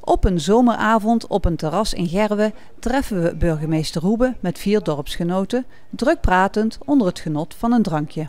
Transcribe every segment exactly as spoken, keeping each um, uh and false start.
Op een zomeravond op een terras in Gerwe treffen we burgemeester Hoebe met vier dorpsgenoten, druk pratend onder het genot van een drankje.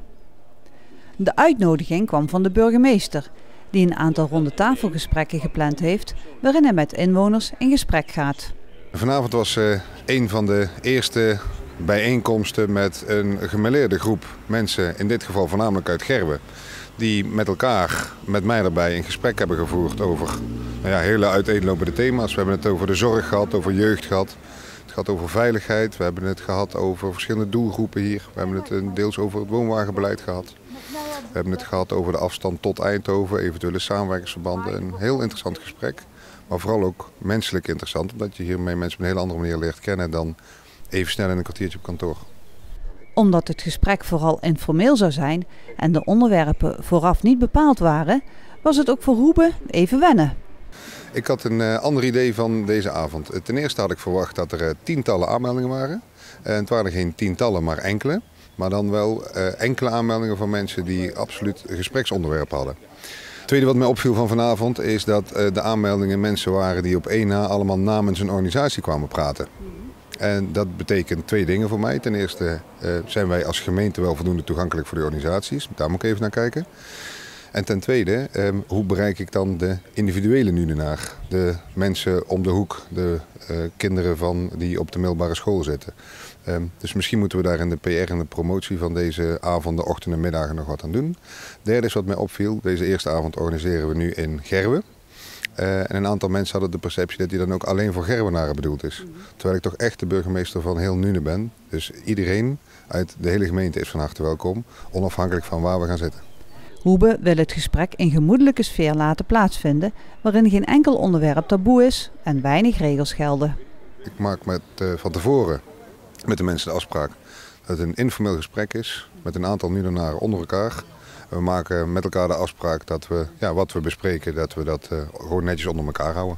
De uitnodiging kwam van de burgemeester, die een aantal ronde tafelgesprekken gepland heeft, waarin hij met inwoners in gesprek gaat. Vanavond was uh, een van de eerste bijeenkomsten met een gemêleerde groep mensen, in dit geval voornamelijk uit Gerwe, die met elkaar, met mij erbij, een gesprek hebben gevoerd over nou ja, hele uiteenlopende thema's. We hebben het over de zorg gehad, over jeugd gehad. Het gaat over veiligheid. We hebben het gehad over verschillende doelgroepen hier. We hebben het deels over het woonwagenbeleid gehad. We hebben het gehad over de afstand tot Eindhoven, eventuele samenwerkingsverbanden. Een heel interessant gesprek, maar vooral ook menselijk interessant, omdat je hiermee mensen op een hele andere manier leert kennen dan even snel in een kwartiertje op kantoor. Omdat het gesprek vooral informeel zou zijn en de onderwerpen vooraf niet bepaald waren, was het ook voor Hoebe even wennen. Ik had een uh, ander idee van deze avond. Ten eerste had ik verwacht dat er uh, tientallen aanmeldingen waren. En het waren geen tientallen, maar enkele. Maar dan wel uh, enkele aanmeldingen van mensen die absoluut een gespreksonderwerp hadden. Het tweede wat mij opviel van vanavond is dat uh, de aanmeldingen mensen waren die op één na allemaal namens een organisatie kwamen praten. En dat betekent twee dingen voor mij. Ten eerste uh, zijn wij als gemeente wel voldoende toegankelijk voor de organisaties. Daar moet ik even naar kijken. En ten tweede, uh, hoe bereik ik dan de individuele Nuenenaar? De mensen om de hoek, de uh, kinderen van die op de middelbare school zitten. Uh, dus misschien moeten we daar in de P R en de promotie van deze avonden, ochtenden en middagen nog wat aan doen. Derde is wat mij opviel. Deze eerste avond organiseren we nu in Gerwe. Uh, en een aantal mensen hadden de perceptie dat die dan ook alleen voor Gerwenaren bedoeld is. Terwijl ik toch echt de burgemeester van heel Nuenen ben. Dus iedereen uit de hele gemeente is van harte welkom, onafhankelijk van waar we gaan zitten. Hoebe wil het gesprek in gemoedelijke sfeer laten plaatsvinden, waarin geen enkel onderwerp taboe is en weinig regels gelden. Ik maak met, uh, van tevoren met de mensen de afspraak dat het een informeel gesprek is met een aantal Nuenenaren onder elkaar. We maken met elkaar de afspraak dat we ja, wat we bespreken, dat we dat uh, gewoon netjes onder elkaar houden.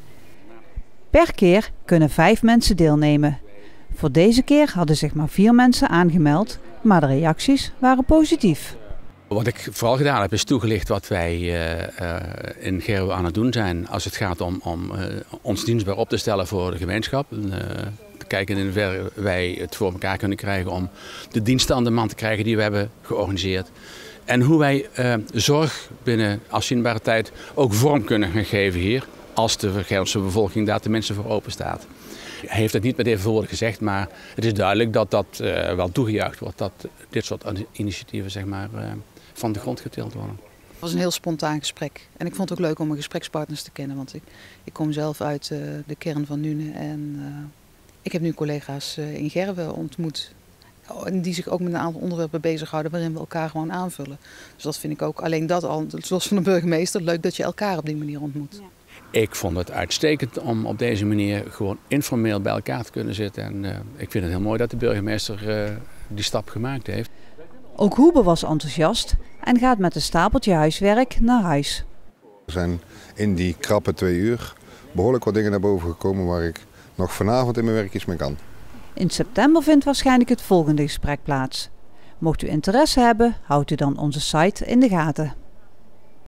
Per keer kunnen vijf mensen deelnemen. Voor deze keer hadden zich maar vier mensen aangemeld, maar de reacties waren positief. Wat ik vooral gedaan heb is toegelicht wat wij uh, uh, in Gerwe aan het doen zijn als het gaat om, om uh, ons dienstbaar op te stellen voor de gemeenschap. Uh, te kijken in hoeverre wij het voor elkaar kunnen krijgen om de diensten aan de man te krijgen die we hebben georganiseerd. En hoe wij uh, zorg binnen afzienbare tijd ook vorm kunnen gaan geven hier, als de Gelderse bevolking daar tenminste voor open staat. Hij heeft het niet met even woorden gezegd, maar het is duidelijk dat dat uh, wel toegejuicht wordt, dat dit soort initiatieven zeg maar, uh, van de grond getild worden. Het was een heel spontaan gesprek en ik vond het ook leuk om mijn gesprekspartners te kennen, want ik, ik kom zelf uit uh, de kern van Nuenen en uh, ik heb nu collega's uh, in Gerwe ontmoet. Die zich ook met een aantal onderwerpen bezighouden waarin we elkaar gewoon aanvullen. Dus dat vind ik ook, alleen dat al, zoals van de burgemeester, leuk dat je elkaar op die manier ontmoet. Ja. Ik vond het uitstekend om op deze manier gewoon informeel bij elkaar te kunnen zitten. En uh, ik vind het heel mooi dat de burgemeester uh, die stap gemaakt heeft. Ook Hoebe was enthousiast en gaat met een stapeltje huiswerk naar huis. Er zijn in die krappe twee uur behoorlijk wat dingen naar boven gekomen waar ik nog vanavond in mijn werk iets mee kan. In september vindt waarschijnlijk het volgende gesprek plaats. Mocht u interesse hebben, houdt u dan onze site in de gaten.